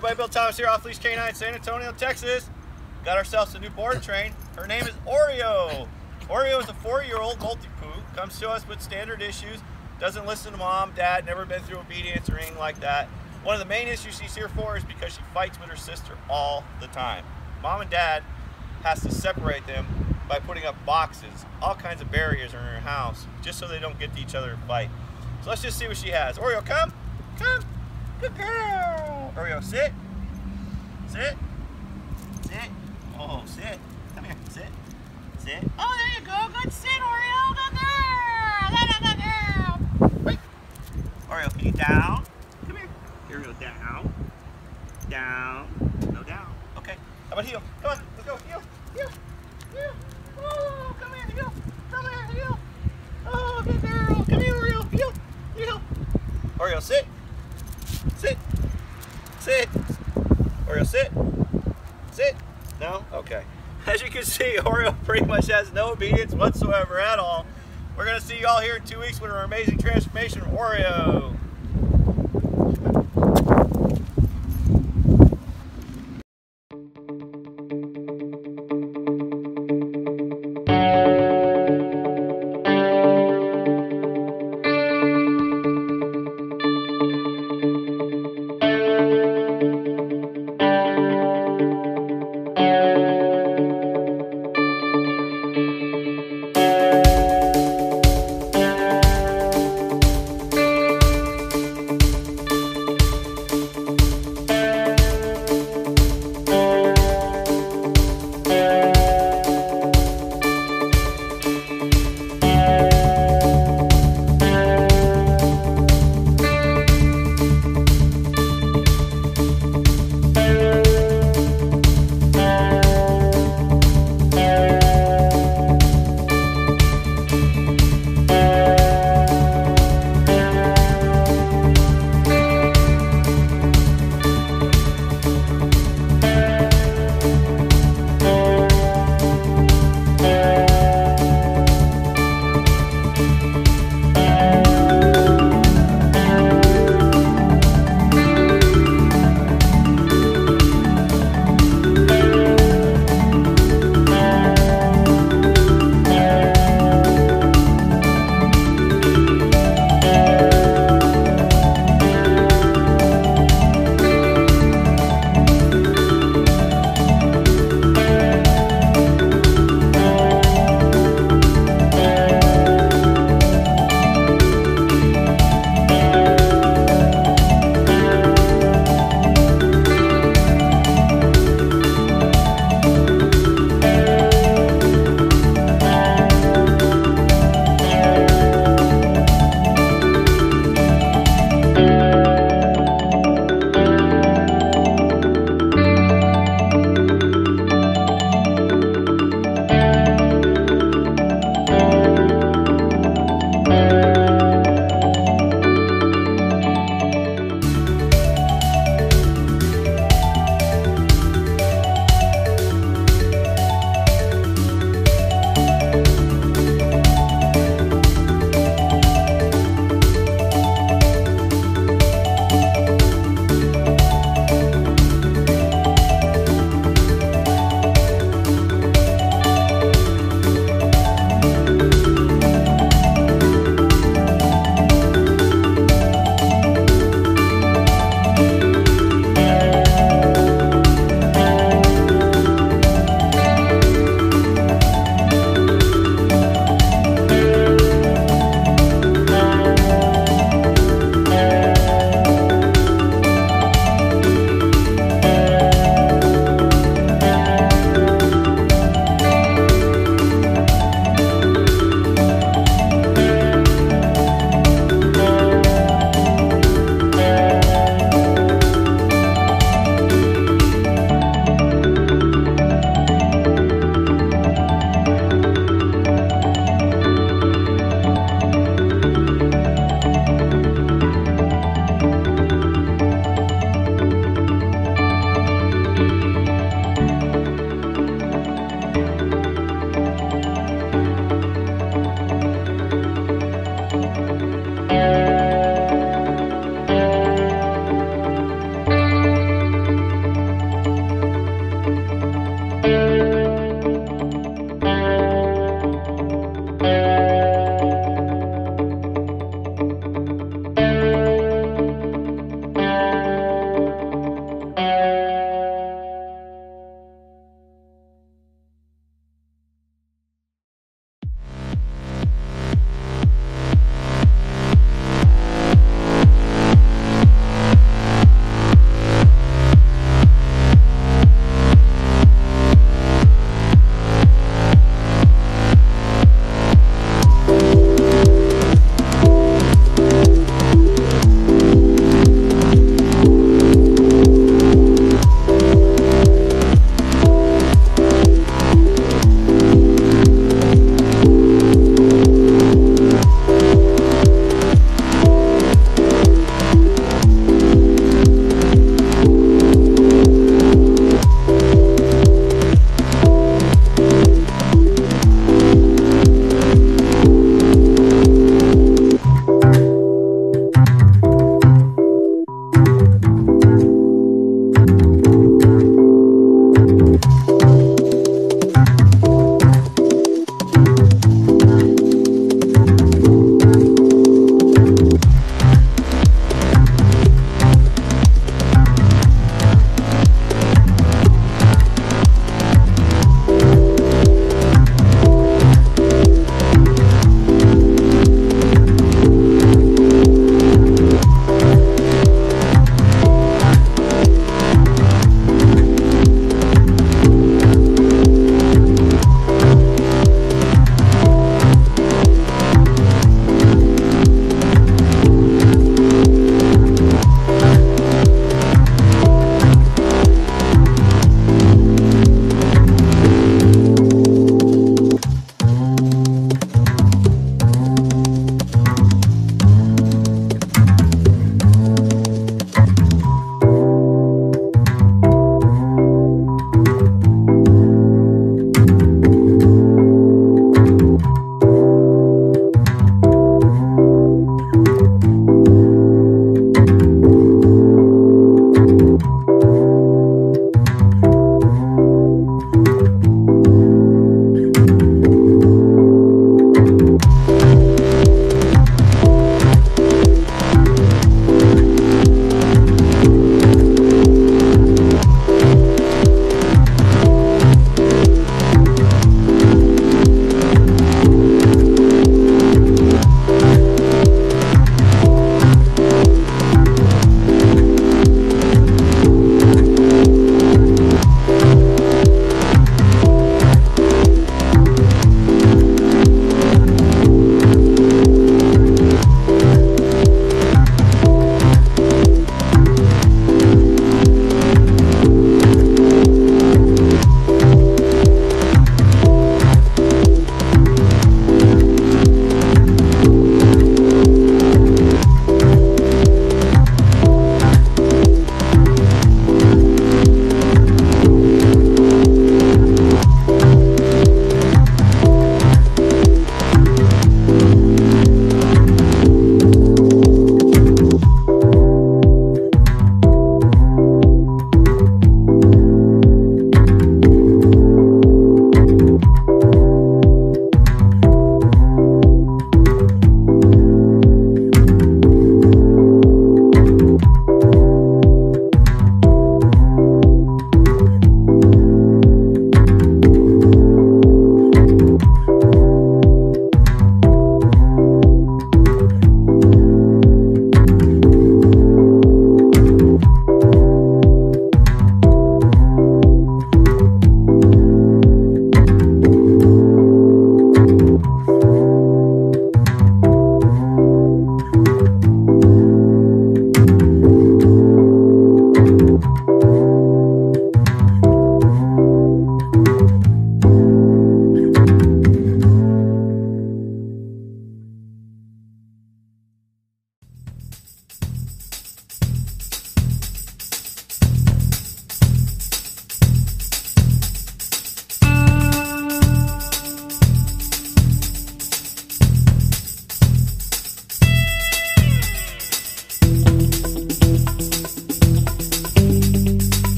everybody, Bill Thomas here, Off Leash K9, San Antonio, Texas. Got ourselves a new border train. Her name is Oreo. Oreo is a 4-year-old multi-poo, comes to us with standard issues, doesn't listen to mom, dad, never been through obedience or anything like that. One of the main issues she's here for is because she fights with her sister all the time. Mom and dad has to separate them by putting up boxes, all kinds of barriers in her house, just so they don't get to each other and fight. So let's just see what she has. Oreo, come, come, good girl. Oreo, sit, sit, sit. Oh, sit, come here, sit, sit. Oh, there you go, good sit, Oreo, good girl, good girl. Wait. Oreo, can you down? Come here. Here we go, down, down, no down. Okay, how about heel? Come on, let's go, heel, heel, heel. Oh, come here, heel, come here, heel. Oh, good girl, come here, Oreo, heel, heel. Oreo, sit, sit, sit. Oreo, sit, sit. No? Okay. As you can see, Oreo pretty much has no obedience whatsoever at all. We're going to see you all here in 2 weeks with our amazing transformation of Oreo.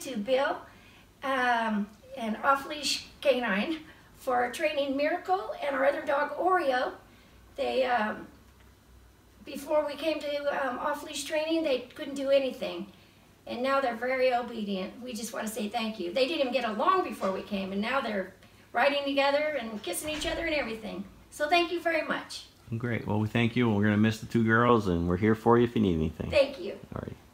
to Bill and Off-Leash Canine for training Miracle and our other dog Oreo. They, before we came to Off-Leash training, they couldn't do anything. And now they're very obedient. We just want to say thank you. They didn't even get along before we came, and now they're riding together and kissing each other and everything. So thank you very much. Great. Well, we thank you. We're going to miss the two girls, and we're here for you if you need anything. Thank you. All right.